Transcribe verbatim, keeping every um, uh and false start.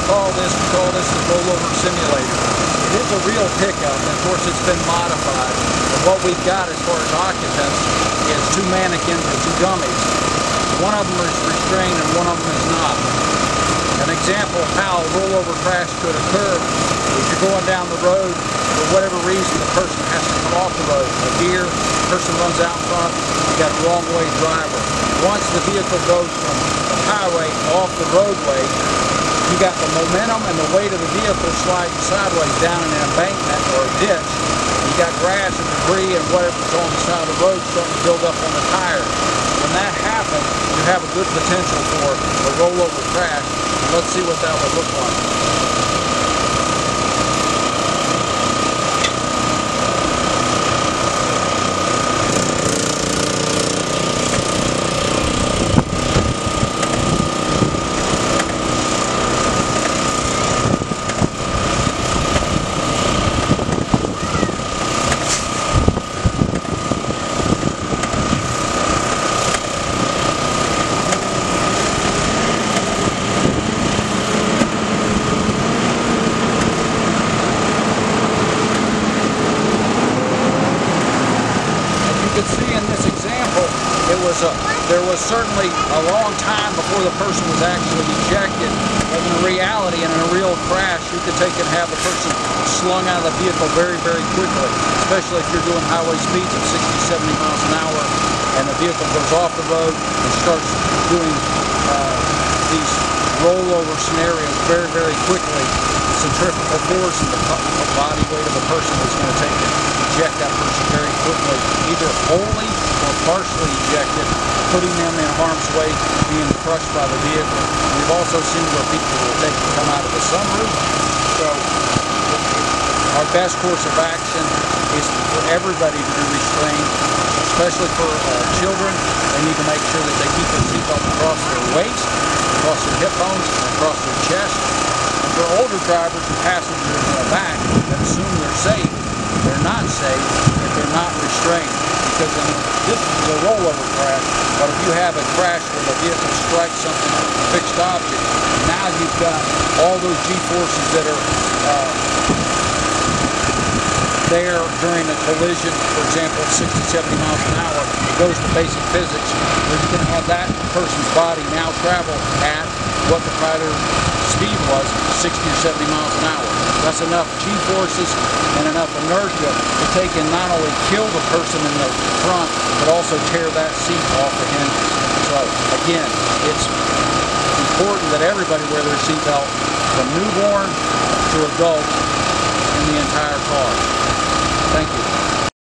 call this, we call this the rollover simulator. It is a real pickup, and of course it's been modified. And what we've got as far as occupants is two mannequins or two dummies. One of them is restrained and one of them is not. An example of how a rollover crash could occur is you're going down the road, for whatever reason the person has to come off the road. A deer, the person runs out in front, you got a wrong way driver. Once the vehicle goes from the highway off the roadway, you got the momentum and the weight of the vehicle sliding sideways down in an embankment or a ditch. You got grass and debris and whatever's on the side of the road starting to build up on the tires. When that happens, you have a good potential for a rollover crash. Let's see what that would look like. You can see in this example, it was a, there was certainly a long time before the person was actually ejected. But in reality, and in a real crash, you could take and have the person slung out of the vehicle very, very quickly, especially if you're doing highway speeds of sixty, seventy miles an hour, and the vehicle goes off the road and starts doing uh, these rollover scenarios very, very quickly. Centrifugal force and the body weight of the person is going to take and eject that person very quickly, either wholly or partially ejected, putting them in harm's way, being crushed by the vehicle. We've also seen where people will take and come out of the sunroof. So our best course of action is for everybody to be restrained, especially for uh, children. They need to make sure that they keep their seatbelt across their waist, across their hip bones, and across their chest. And for older drivers and passengers in the back that assume they're safe, they're not safe if they're not restrained. Because I mean, this is a rollover crash, but if you have a crash where the vehicle strikes something, a fixed object, now you've got all those G-forces that are uh, there during a collision, for example, sixty, seventy miles an hour. It goes to basic physics, where you can have that person's body now travel at what the prior speed was, sixty or seventy miles an hour. That's enough G-forces and enough inertia to take and not only kill the person in the front, but also tear that seat off the hinges. So again, it's important that everybody wear their seatbelt, from newborn to adult, in the entire car.